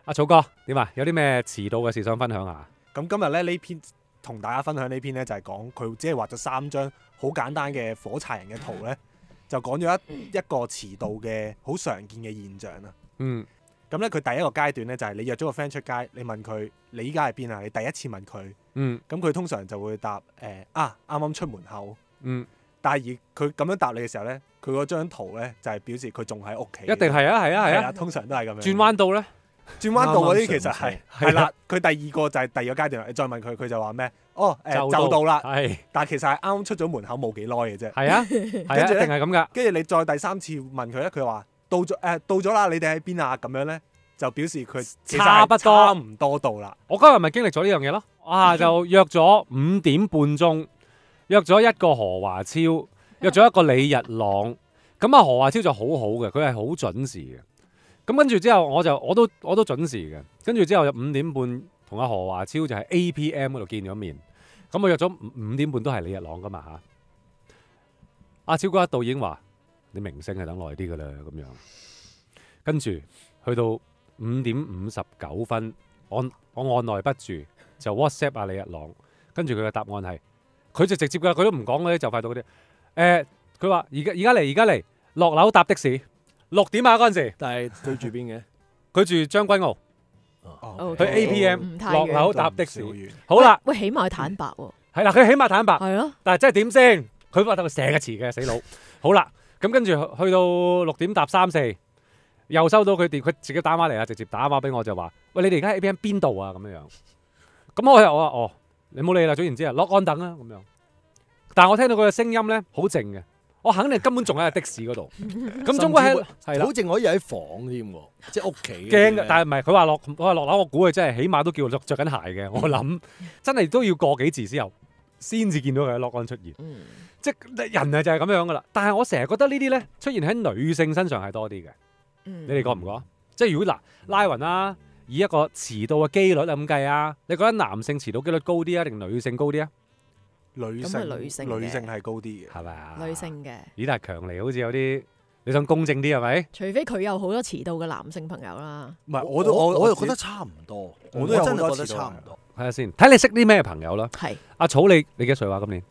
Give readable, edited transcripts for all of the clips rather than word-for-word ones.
阿草哥點啊？有啲咩遲到嘅事想分享下？ 咁今日咧呢篇同大家分享呢篇咧就係講佢只係畫咗3張好簡單嘅火柴人嘅圖咧，就講咗一個遲到嘅好常見嘅現象啦。咁咧佢第一個階段咧就係你約咗個 friend 出街，你問佢你依家喺邊啊？你第一次問佢，咁佢通常就會答啱啱出門口。但係而佢咁樣答你嘅時候咧，佢嗰張圖咧就係表示佢仲喺屋企。 一定係啊， 通常都係咁樣。 轉彎道咧？ 轉彎道嗰啲其實係啦，佢第二個就係第二個階段。你再問佢，佢就話咩？就到啦。但係其實係啱啱出咗門口冇幾耐嘅啫。係啊， 一定係咁噶。 跟住你再第3次問佢咧，佢話到咗啦，你哋喺邊啊？咁樣咧就表示佢差唔多到啦。 我今日咪經歷咗呢樣嘢咯。就約咗5點半鐘，約咗一個何華超，約咗一個李日朗。咁何華超就好好嘅，佢係好準時嘅。咁跟住之後我都準時嘅，跟住之後就5點半同阿何華超就喺 APM 嗰度見咗面。咁我約咗5點半都係李日朗噶嘛嚇。阿超哥一到已經話：你明星係等耐啲噶啦咁樣。跟住去到5點59分，我按耐不住就 WhatsApp 阿李日朗，跟住佢嘅答案係佢就直接㗎，佢都唔講嗰啲就快到嗰啲。佢話而家嚟落樓搭的士。6點啊嗰陣時， 但係佢住邊嘅？ 佢住將軍澳，去 APM 落樓搭的士。好啦， 喂，起碼坦白喎。 係啦，佢起碼坦白。 係咯。 但係真係點先？佢話佢成日遲嘅死佬。好啦，咁跟住去到6點搭3-4，又收到佢自己打電話嚟啊，直接打電話俾我就話：喂，你哋而家喺 APM 邊度啊？咁樣樣。咁我話你冇理啦，總言之啊，落安等啊咁樣。但係我聽到佢嘅聲音咧，好靜嘅。我肯定根本仲喺的士嗰度，咁總歸係啦， 好似可以喺房添喎，即係屋企。 驚嘅，但係唔係佢話落樓，我估佢真係起碼都叫着緊鞋嘅。我諗真係都要過幾字之後先至見到佢喺落安出現，即係人就係咁樣噶啦。但係我成日覺得呢啲咧出現喺女性身上係多啲嘅，你哋覺唔覺？即係如果拉勻啦，以一個遲到嘅機率咁計啊，你覺得男性遲到機率高啲啊，定女性高啲啊？ 女性係高啲嘅，係咪啊？ 女性嘅， 咦？但係強尼好似有啲你想公正啲係咪？ 除非佢有好多遲到嘅男性朋友啦。 唔係， 我又覺得差唔多， 我都有真係覺得差唔多。 睇下先，睇你識啲咩朋友啦。 係阿草，你幾多歲話今年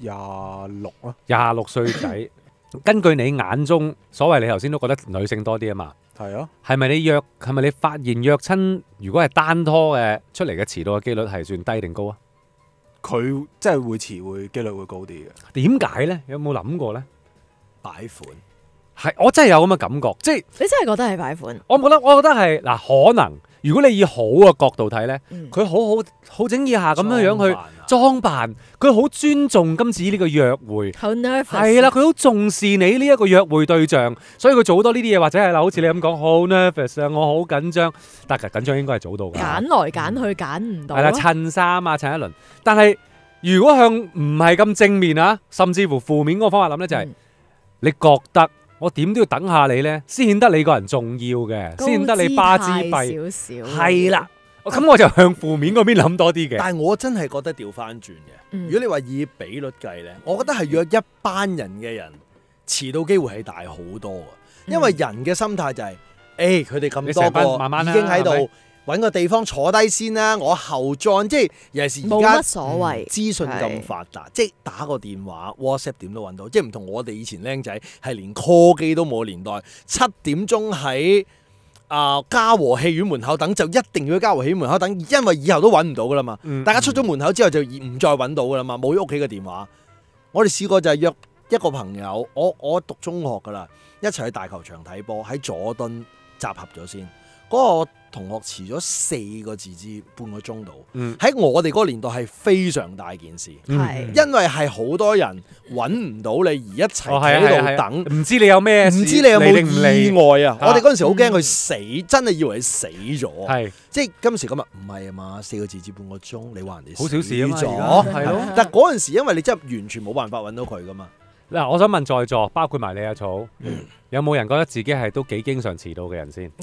？26啊 ，26歲仔。根據你眼中，所謂你頭先都覺得女性多啲啊嘛。 係啊。 係咪你發現約親如果係單拖嘅出嚟嘅遲到嘅機率係算低定高啊？ 佢真係會遲機率會高啲嘅。 點解咧？有冇諗過咧？ 擺款係，我真係有咁嘅感覺，即係你真係覺得係擺款？ 我覺得係嗱，可能如果你以好嘅角度睇咧，佢好整以下咁樣去裝扮，佢好尊重今次呢個約會， 好 nervous 係啦，佢好重視你呢一個約會對象，所以佢做好多呢啲嘢，或者係好似你咁講，好 nervous 啊，我好緊張，但係緊張應該係早到㗎。 揀來揀去揀唔到。 係啦，襯衫啊，襯一輪。但係如果向唔係咁正面啊，甚至乎負面嗰個方法諗咧，就係你覺得我點都要等下你咧，先顯得你個人重要嘅，先顯得你巴之閉少少。 係啦。咁我就向負面嗰邊諗多啲嘅， 但係我真係覺得調翻轉嘅。如果你話以比率計咧，我覺得係約一班人嘅人遲到機會係大好多嘅，因為人嘅心態就係，佢哋咁多個慢慢已經喺度揾個地方坐低先啦，我後裝，即係尤其是而家冇乜所謂， 資訊咁發達，即係打個電話 WhatsApp 點都揾到，即係唔同我哋以前僆仔係連 call 機都冇年代，7點鐘喺嘉禾戲院門口等就一定要喺嘉禾戲院門口等，因為以後都揾唔到噶啦嘛。大家出咗門口之後就唔再揾到噶啦嘛，冇咗屋企嘅電話。我哋試過就係約一個朋友，我讀中學噶啦，一齊去大球場睇波，喺佐敦集合咗先。嗰個同學遲咗4個字至半個鐘度，喺我哋嗰個年代係非常大件事，因為係好多人揾唔到你而一齊喺度等， 唔知你有咩， 唔知你有冇意外啊！我哋嗰陣時好驚佢死，真係以為佢死咗，即係今時今日唔係啊嘛，4個字至半個鐘，你話人哋好小事啊嘛，係咯。但係嗰陣時因為你真係完全冇辦法揾到佢噶嘛。 嗱，我想問在座，包括埋你阿草，有冇人覺得自己係都幾經常遲到嘅人先？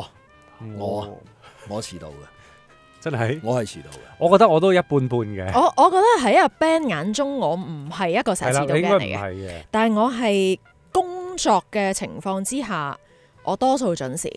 我遲到嘅， 真係我係遲到嘅。 我覺得我都一半半嘅。 我覺得喺阿 Ben 眼中，我唔係一個成日遲到嘅人嚟嘅。但係我係工作嘅情況之下，我多數準時。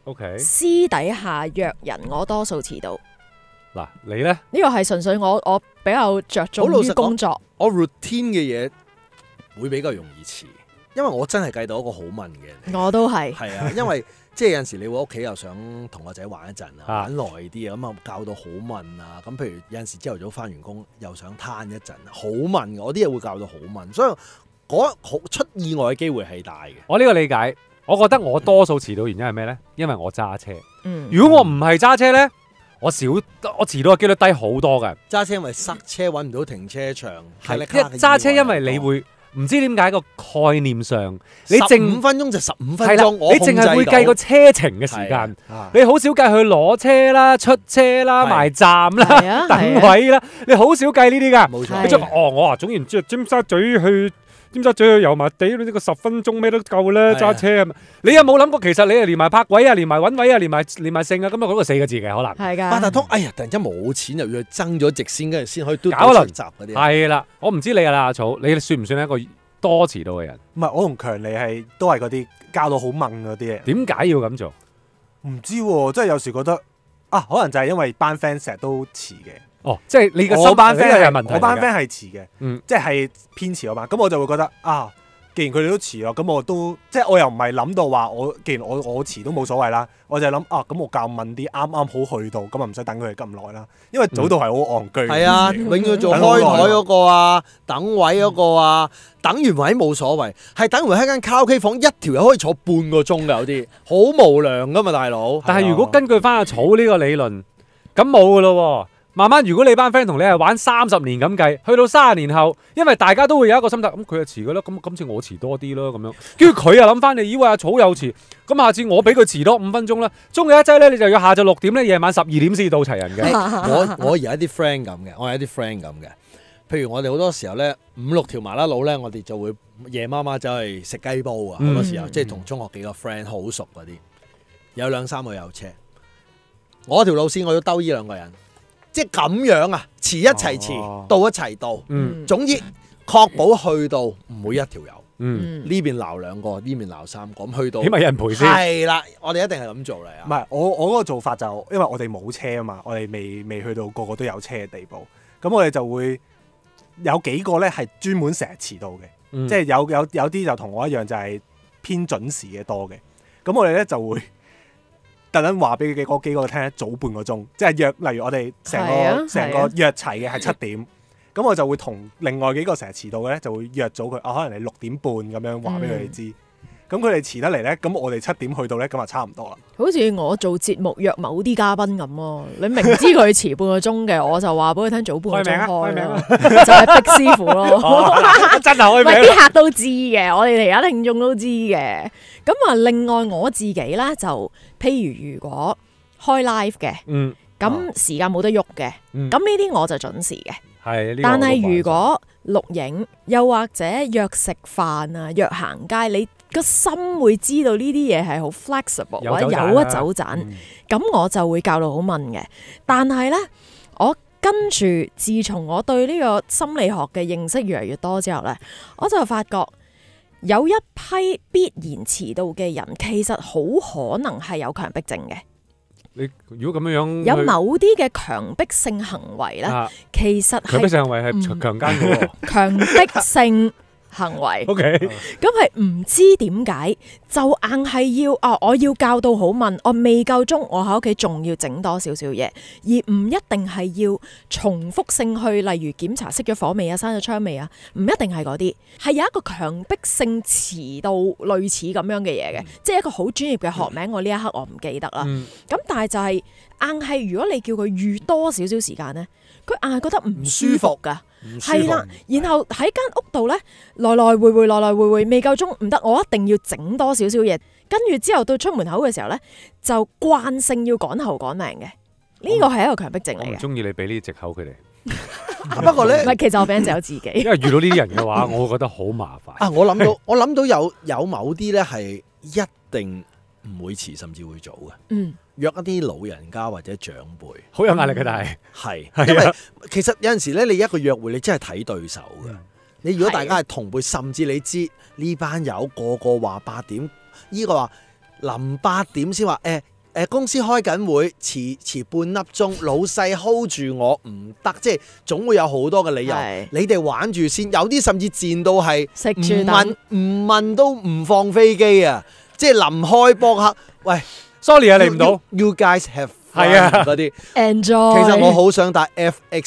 OK， 私底下約人我多數遲到。 嗱，你咧？ 呢個係純粹我比較着重於工作。 我 routine 嘅嘢會比較容易遲，因為我真係計到一個好問嘅。 我都係。 係啊，因為即係有陣時你會屋企又想同個仔玩一陣啊，玩耐啲啊，咁啊教到好問啊。咁譬如有陣時朝頭早翻完工又想攤一陣，好問嘅，我啲嘢會教到好問，所以出意外嘅機會係大嘅。 我呢個理解，我覺得我多數遲到原因係咩咧？因為我揸車。 嗯。 如果我唔係揸車咧，我遲到嘅機率低好多嘅。 揸車因為塞車揾唔到停車場， 係揸車因為你會唔知點解個概念上，你 15分鐘就15分鐘， 你淨係會計個車程嘅時間，你好少計去攞車啦、出車啦、埋站啦、等位啦，你好少計呢啲㗎。 冇錯。 你即係我話總言之，尖沙咀去油麻地呢個10分鐘咩都夠啦，揸車啊！你有冇諗過其實你係連埋泊位啊、連埋揾位啊、連埋剩啊，咁啊嗰個4個字嘅可能。 係㗎。 八達通，哎呀，突然間冇錢又要去爭咗直線，跟住先可以嘟到出閘嗰啲。 係啦，我唔知你啦，阿草，你算唔算係一個多遲到嘅人？ 唔係，我同強尼都係嗰啲教到好掹嗰啲嘢。 點解要咁做？ 唔知喎，即係有時覺得啊，可能就係因為班 friend 成日都遲嘅。 哦，即係你個我班 friend 係問題， 我班 friend 係遲嘅， 嗯， 即係偏遲嗰班，咁我就會覺得啊，既然佢哋都遲咯，咁我都即係我又唔係諗到話既然我遲都冇所謂啦，我就諗啊，咁我教問啲啱啱好去到，咁啊唔使等佢哋咁耐啦，因為早到係好戇居。 係啊，永遠做開台嗰個啊，等位嗰個啊，等完位冇所謂，係等完喺間卡拉 OK 房一條友可以坐半個鐘㗎，有啲好無良㗎嘛，大佬。 但係如果根據翻阿草呢個理論，咁冇㗎咯喎。慢慢，如果你班 friend 同你係玩30年咁計，去到30年後，因為大家都會有一個心態，咁佢就遲㗎啦，咁今次我遲多啲咯，咁樣。跟住佢又諗翻你，以為阿草又遲，咁下次我俾佢遲多5分鐘啦。中嘅一劑咧，你就要下晝6點咧，夜晚12點先到齊人嘅。 我而家啲 friend 咁嘅，譬如我哋好多時候咧，5、6條麻甩佬咧，我哋就會夜媽媽走去食雞煲啊，好多時候即係同中學幾個 friend 好熟嗰啲，有2、3個有車，我條路線我要兜呢2個人。即係咁樣啊，遲一齊遲，到一齊到。總之確保去到唔會一條友。呢邊鬧2個，呢邊鬧3個，咁去到起碼有人陪先。 係啦，我哋一定係咁做嚟啊。 唔係我嗰個做法就因為我哋冇車啊嘛，我哋未去到個個都有車嘅地步。咁我哋就會有幾個咧係專門成日遲到嘅，即係有啲就同我一樣就係偏準時嘅多嘅。咁我哋咧就會特登話俾嗰幾個聽早半個鐘，即係約，例如我哋成個約齊嘅係7點，咁我就會同另外幾個成日遲到嘅咧，就會約早佢可能你6點半咁樣話俾佢哋知。咁佢哋遲得嚟咧，咁我哋7點去到咧，咁就差唔多啦。 好似我做節目約某啲嘉賓咁咯，你明知佢遲半個鐘嘅，我就話俾佢聽早半個鐘開咯，就係逼師傅咯。 真係開名， 啲客都知嘅，我哋而家聽眾都知嘅。咁啊，另外我自己咧就，譬如果開 live 嘅，咁時間冇得喐嘅，咁呢啲我就準時嘅。但係如果錄影又或者約食飯啊、約行街，你個心會知道呢啲嘢係好 flexible 或者有一走盞，咁我就會教到好問嘅。但係呢，我跟住自從我對呢個心理學嘅認識越嚟越多之後呢，我就發覺有一批必然遲到嘅人，其實好可能係有強迫症嘅。 你如果咁樣有某啲嘅強迫性行為咧，其實係強迫性行為係強姦嘅喎。 強迫性行為 ，OK， 咁係唔知點解就硬係要我要教到好問，我未夠鐘，我喺屋企仲要整多少少嘢，而唔一定係要重複性去，例如檢查熄咗火未啊、閂咗窗未啊，唔一定係嗰啲，係有一個強迫性遲到類似咁樣嘅嘢嘅，即係一個好專業嘅學名，我呢一刻我唔記得啦。咁但係就係硬係，如果你叫佢預多少少時間呢，佢硬係覺得唔舒服㗎。係啦，然後喺間屋度咧，來來回回未夠鐘唔得，我一定要整多少少嘢，跟住之後到出門口嘅時候咧，就慣性要趕頭趕命嘅，呢個係一個強迫症嚟嘅。我唔中意你俾呢啲藉口佢哋。 不過咧， 唔係，其實我俾人就有自己。 因為遇到呢啲人嘅話，我會覺得好麻煩。 啊，我諗到有某啲咧係一定唔會遲，甚至會早嘅。約一啲老人家或者長輩， 好有壓力嘅，但係，因為其實有陣時咧，你一個約會你真係睇對手嘅。你如果大家係同輩，甚至你知呢班友個話8點，呢個話臨8點先話公司開緊會，遲半粒鐘，老細 hold 住我唔得，即係總會有好多嘅理由。 係你哋玩住先，有啲甚至賤到係食唔住等問唔問都唔放飛機啊！即係臨開波刻，喂 sorry 啊，嚟唔到。 You guys have 係啊嗰啲。 enjoy。 其實我好想打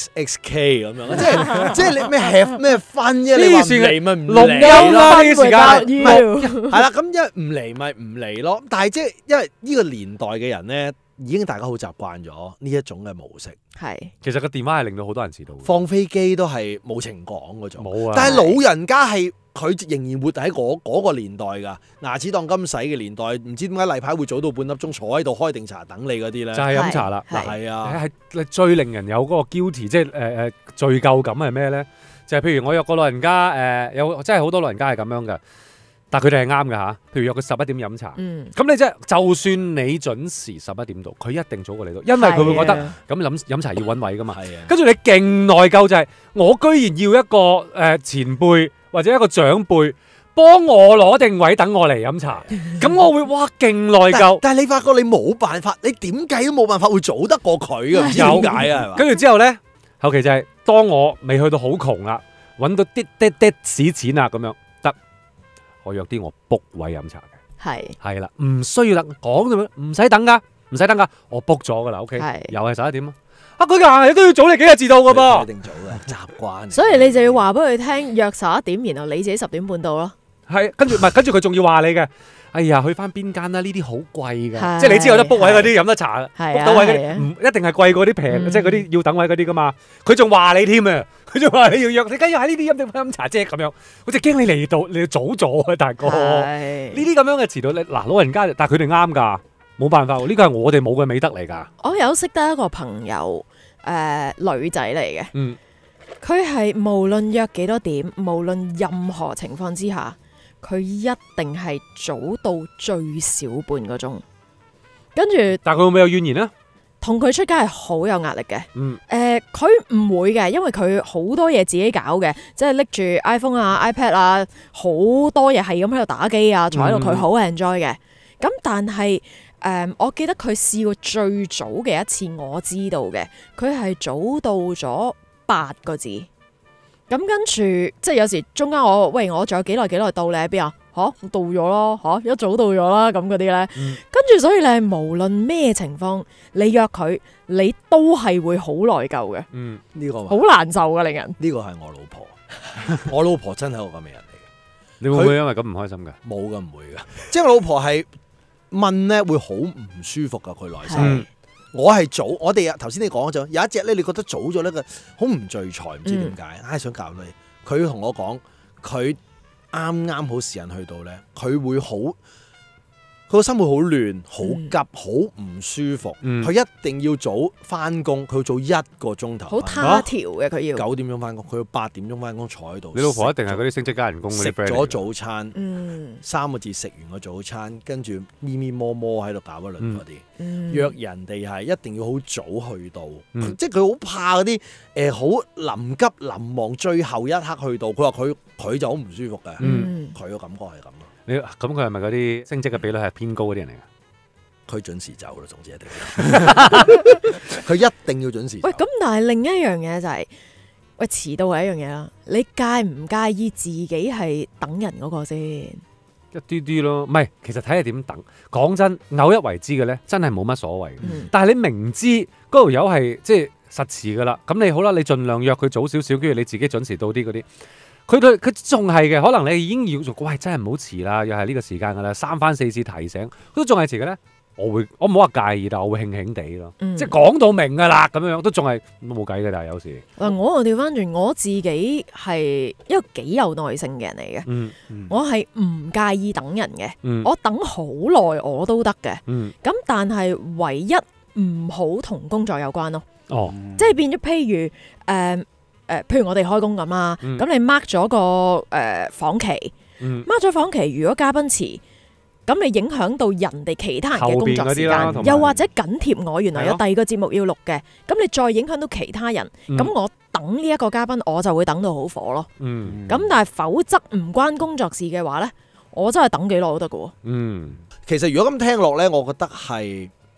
FXXK 咁樣，即係你咩 have 咩分啫？你話唔嚟咪唔錄音嚟咯。 啦呢個時間。 係啦，咁因為唔嚟咪唔嚟咯。但係即係因為呢個年代嘅人咧，已經大家好習慣咗呢一種嘅模式。 係其實個電話係令到好多人遲到嘅。 放飛機都係冇情講嗰種。 冇啊。 但係老人家係佢仍然活喺嗰個年代㗎，牙齒當金使嘅年代，唔知點解例牌會早到半粒鐘坐喺度開定茶等你嗰啲咧。 就係飲茶啦。 係係啊， 係最令人有嗰個 guilty，即係罪疚感係咩咧？就係譬如我約個老人家有真係好多老人家係咁樣嘅，但係佢哋係啱嘅嚇。譬如約佢11點飲茶，咁你即係就算你準時11點到，佢一定早過你到，因為佢會覺得咁飲茶要揾位㗎嘛。跟住你勁內疚就係我居然要一個前輩或者一個長輩幫我攞定位等我嚟飲茶，咁我會哇勁內疚。 但係你發覺你冇辦法，你點計都冇辦法會早得過佢嘅，唔知點解啊？係嘛？ 跟住之後咧，後期就係當我未去到好窮啦，揾到啲屎錢啊咁樣，得我約啲我 book 位飲茶嘅，係啦，唔需要等講啫，唔使等噶，我 book 咗噶啦，OK，又係11點啊。佢硬係都要早你幾日至到噶噃， 一定早嘅習慣。 所以你就要話俾佢聽，約11點，然後你自己10點半到咯。 係，跟住佢仲要話你嘅。哎呀，去翻邊間啦？呢啲好貴㗎，即係你知有得 book 位嗰啲飲得茶，book 到位嗰啲唔一定係貴過啲平，即係嗰啲要等位嗰啲噶嘛。佢仲話你添啊！佢仲話你要約，你梗要喺呢啲飲茶啫咁樣。我就驚你嚟到，你要早咗啊，大哥。呢啲咁樣嘅遲到，嗱老人家，但係佢哋啱㗎，冇辦法喎。呢個係我哋冇嘅美德嚟㗎。 我有識得一個朋友，女仔嚟嘅，佢係無論約幾多點，無論任何情況之下，佢一定係早到最少半個鐘，跟住但係佢會唔會有怨言呢？ 同佢出街係好有壓力嘅。佢唔會嘅，因為佢好多嘢自己搞嘅，即係拎住 iPhone 啊、iPad 啊，好多嘢係咁喺度打機啊，坐喺度佢好 enjoy 嘅。咁但係我記得佢試過最早嘅一次，我知道嘅，佢係早到咗8個字。咁跟住，即係有時中間我仲有幾耐到你喺邊啊？到咗咯，一早到咗啦，咁嗰啲咧。跟住所以你係無論咩情況，你約佢，你都係會好內疚嘅。 呢個好難受嘅令人。 呢個係我老婆，我老婆真係個咁嘅人嚟嘅。 你會唔會因為咁唔開心㗎？ 冇㗎，唔會㗎。即係我老婆係問咧，會好唔舒服㗎，佢內心。我係早，我哋頭先你講咗有一隻咧，你覺得早咗呢個好唔聚財，唔知點解，想教你。佢同我講，佢啱好時間去到咧，佢會好，佢個心會好亂、好急、好唔舒服。佢一定要早翻工，佢要早1個鐘頭。 好他條嘅佢要 9點鐘翻工，佢要8點鐘翻工坐喺度。 你老婆一定係嗰啲升職加人工嗰啲 friend 嚟嘅。 食咗早餐，3個字食完個早餐，跟住咪咪摸摸喺度搞一輪嗰啲。約人哋係一定要好早去到，即係佢好怕嗰啲好臨急臨忙最後一刻去到。佢話佢就好唔舒服嘅，佢個感覺係咁咯。 咁佢係咪嗰啲升職嘅比率係偏高嗰啲人嚟㗎？ 佢準時走啦，總之一定。佢一定要準時走。 喂，咁但係另一樣嘢就係，遲到係一樣嘢啦。你介唔介意自己係等人嗰個先？ 一啲啲咯，唔係，其實睇下點等。講真，偶一為之嘅咧，真係冇乜所謂。但係你明知嗰條友係即係實遲噶啦，咁你好啦，你盡量約佢早少少，跟住你自己準時到啲嗰啲。佢仲係嘅，可能你已經要做，喂，真係唔好遲啦，又係呢個時間噶啦，3番4次提醒，佢都仲係遲嘅咧。我唔好話介意，但我會興興地咯，即係講到明噶啦，咁樣都仲係冇計嘅。但係有時我調翻轉，我自己係一個幾有耐性嘅人嚟嘅，我係唔介意等人嘅，我等好耐我都得嘅，咁但係唯一唔好同工作有關咯，即係變咗譬如我哋開工咁啦，咁你 mark 咗個訪期，mark 咗訪期，如果嘉賓遲。咁你影響到人哋其他人嘅工作時間，又或者緊貼我原來有第二個節目要錄嘅，咁你再影響到其他人，咁我等呢一個嘉賓，我就會等到好火咯。咁但係否則唔關工作事嘅話呢，我真係等幾耐都得㗎喎。 其實如果咁聽落呢，我覺得係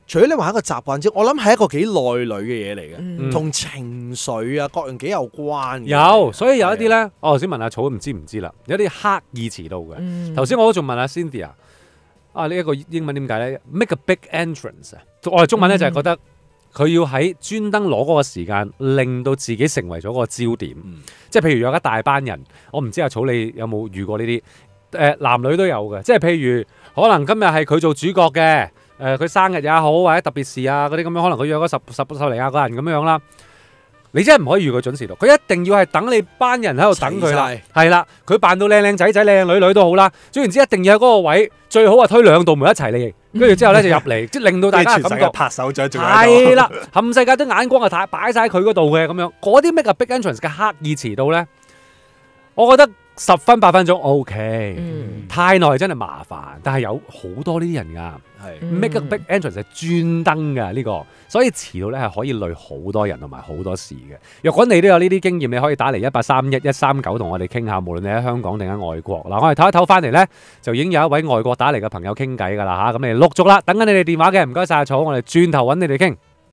除咗你話一個習慣之外，我諗係一個幾內裏嘅嘢嚟嘅， 嗯同情緒啊各樣幾有關嘅。 有，所以有一啲係啊咧，我頭先問阿草唔知啦，有啲刻意遲到嘅。 嗯頭先我都仲問阿 Cynthia，呢一個英文點解咧？Make a big entrance 啊！我哋中文咧就係覺得佢要喺專登攞嗰個時間，令到自己成為咗個焦點。即係譬如有一大班人，我唔知阿草你有冇遇過呢啲？男女都有嘅，即係譬如可能今日係佢做主角嘅，佢生日也好或者特別事啊嗰啲咁樣，可能佢約咗十零廿個人咁樣啦。你真係唔可以預佢準時到，佢一定要係等你班人喺度等佢啦，係啦，佢扮到靚靚仔仔、靚女女都好啦，總言之一定要喺嗰個位，最好係推兩道門一齊嚟，跟住之後咧就入嚟，即係令到大家感覺拍手掌仲喺度係啦，冚世界都眼光啊擺晒喺佢嗰度嘅咁樣，嗰啲 make a big entrance 嘅刻意遲到咧，我覺得10分8分鐘 OK，太耐真係麻煩，但係有好多呢啲人㗎。make a big entrance 係專登㗎呢個，所以遲到咧係可以累好多人同埋好多事嘅。若果你都有呢啲經驗，你可以打嚟1831-139同我哋傾下，無論你喺香港定喺外國。嗱，我哋唞一唞翻嚟咧，就已經有一位外國打嚟嘅朋友傾偈㗎啦嚇，咁你哋陸續啦，等緊你哋電話嘅，唔該晒阿草，我哋轉頭揾你哋傾。